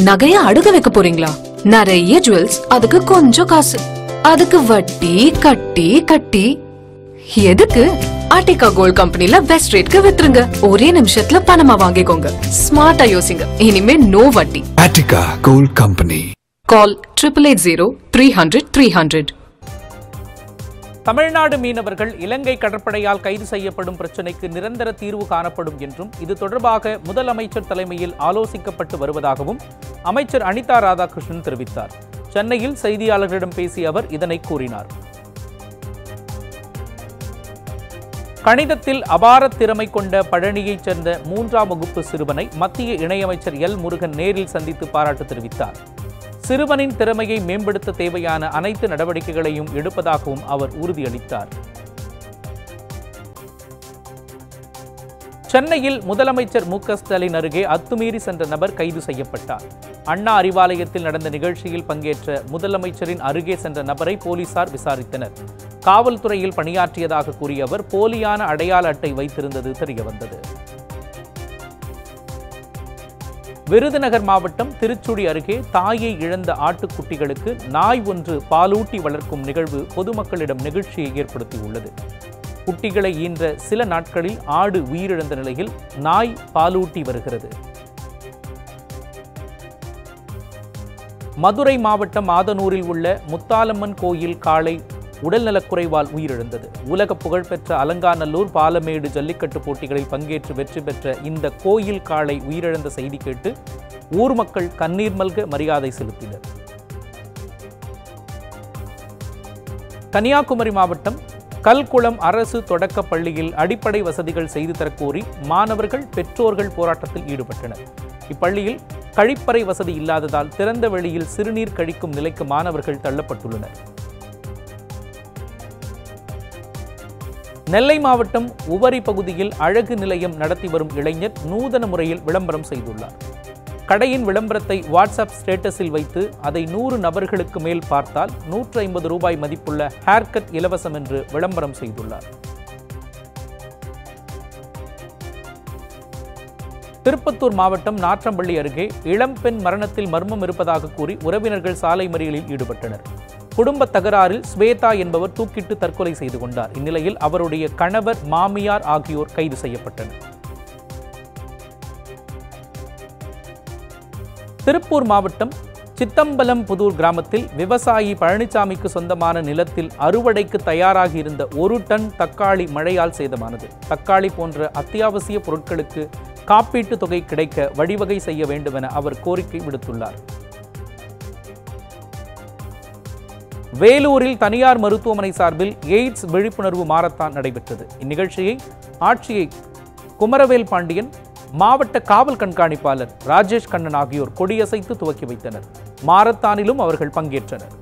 நகைய அடுக்க வைக்க போறீங்களா? நிறைய ஜுவல்ஸ், அதுக்கு கொஞ்சம் காசு, அதுக்கு வட்டி கட்டி கட்டி எதுக்கு? ஆர்டிகா கோல்ட் கம்பெனில பெஸ்ட் ரேட்க்கு வித்துருங்க. ஒரே நிமிஷத்துல பணமா வாங்கிக்கோங்க. ஸ்மார்ட்டா யோசிங்க. இனிமே நோ வட்டி. Attica gold company. Call 8880-300-300. Tamil Nadu மீனவர்கள் இலங்கை கடற்படையால் கைது செய்யப்படும் பிரச்சினைக்கு நிரந்தர தீர்வு காணப்படும் என்றும் இது தொடர்பாக முதலமைச்சர் தலைமையில் ஆலோசிக்கப்பட்டு வருவதாகவும் அமைச்சர் அனிதா ராதாகிருஷ்ணன் தெரிவித்தார். சென்னையில் செய்தியாளர்களிடம் பேசிய அவர் இதனை கூறினார். கணிதத்தில் அபார திறமை கொண்ட பழனியைச் சேர்ந்த 3ஆம் வகுப்பு சிறுவனை மத்திய இணையமைச்சர் எல் முருகன் நேரில் சந்தித்து பாராட்டு தெரிவித்தார். சிறுவனின் திறமையை மேம்படுத்த தேவையான அனைத்து நடவடிக்கைகளையும் எடுப்பதாகவும் அவர் உறுதியளித்தார். சென்னையில் முதலமைச்சர் மு.க. ஸ்டாலின் அருகே அத்துமீறி சென்ற நபர் கைது செய்யப்பட்டார். அண்ணா அறிவாலயத்தில் நடந்த நிகழ்ச்சியில் பங்கேற்ற முதலமைச்சரின் அருகே சென்ற நபரை போலீசார் விசாரித்தனர். காவல்துறையில் பணியாற்றியதாக கூறிய அவர் போலியான அடையாள அட்டை வைத்திருந்தது தெரியவந்தது. விருதுநகர் மாவட்டம் திருச்சுழி அருகே தாயை இழந்த ஆட்டுக்குட்டிகளுக்கு நாய் ஒன்று பாலூட்டி வளர்க்கும் நிகழ்வு பொதுமக்களிடம் நெகிழ்ச்சியை ஏற்படுத்தியுள்ளது. குட்டிகளை ஈன்ற சில நாட்களில் ஆடு உயிரிழந்த நிலையில் நாய் பாலூட்டி வருகிறது. மதுரை மாவட்டம் ஆதனூரில் உள்ள முத்தாலம்மன் கோயில் காளை உடல்நலக்குறைவால் உயிரிழந்தது. உலக புகழ்பெற்ற அலங்காநல்லூர் பாலமேடு ஜல்லிக்கட்டு போட்டிகளில் பங்கேற்று வெற்றி பெற்ற இந்த கோயில் காளை உயிரிழந்த செய்தி கேட்டு ஊர் மக்கள் கண்ணீர் மல்க மரியாதை செலுத்தினர். கன்னியாகுமரி மாவட்டம் கல்குளம் அரசு தொடக்க பள்ளியில் அடிப்படை வசதிகள் செய்து தரக்கோரி மாணவர்கள் பெற்றோர்கள் போராட்டத்தில் ஈடுபட்டனர். இப்பள்ளியில் கழிப்பறை வசதி இல்லாததால் திறந்த வெளியில் சிறுநீர் கழிக்கும் நிலைக்கு மாணவர்கள் தள்ளப்பட்டுள்ளனர். நெல்லை மாவட்டம் உவரி பகுதியில் அழகு நிலையம் நடத்தி வரும் இளைஞர் நூதன முறையில் விளம்பரம் செய்துள்ளார். கடையின் விளம்பரத்தை வாட்ஸ்அப் ஸ்டேட்டஸில் வைத்து அதை 100 நபர்களுக்கு மேல் பார்த்தால் 150 ரூபாய் மதிப்புள்ள ஹேர்கட் இலவசம் என்று விளம்பரம் செய்துள்ளார். திருப்பத்தூர் மாவட்டம் நாற்றம்பள்ளி அருகே இளம்பெண் மரணத்தில் மர்மம் இருப்பதாக கூறி உறவினர்கள் சாலை மறியலில் ஈடுபட்டனர். குடும்ப தகராறில் ஸ்வேதா என்பவர் தூக்கிட்டு தற்கொலை செய்து கொண்டார். இந்நிலையில் அவருடைய கணவர், மாமியார் ஆகியோர் கைது செய்யப்பட்டனர். திருப்பூர் மாவட்டம் சித்தம்பலம் புதூர் கிராமத்தில் விவசாயி பழனிசாமிக்கு சொந்தமான நிலத்தில் அறுவடைக்கு தயாராகி இருந்த 1 டன் தக்காளி மழையால் சேதமானது. தக்காளி போன்ற அத்தியாவசிய பொருட்களுக்கு காப்பீட்டு தொகை கிடைக்க வழிவகை செய்ய வேண்டும் என அவர் கோரிக்கை விடுத்துள்ளார். வேலூரில் தனியார் மருத்துவமனை சார்பில் எய்ட்ஸ் விழிப்புணர்வு மாரத்தான் நடைபெற்றது. இந்நிகழ்ச்சியை ஆட்சியர் குமரவேல் பாண்டியன், மாவட்ட காவல் கண்காணிப்பாளர் ராஜேஷ் கண்ணன் ஆகியோர் கொடியசைத்து துவக்கி வைத்தனர். மாரத்தானிலும் அவர்கள் பங்கேற்றனர்.